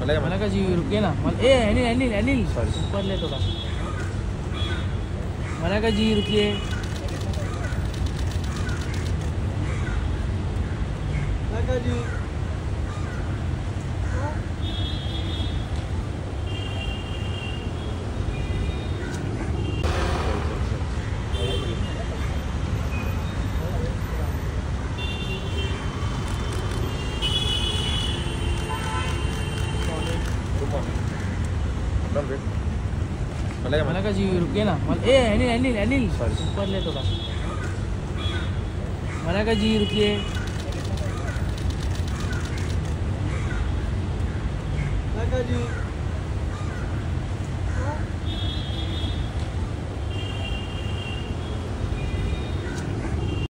मैंने कहा जी रुकिए ना। ए अनिल अनिल अनिल ऊपर ले थोड़ा। मैंने कहा जी रुकिए। जी मैंने कहा जी रुकिए ना। ए अनिल अनिल अनिल ऊपर ले थोड़ा। मैंने कहा जी रुकिए। जी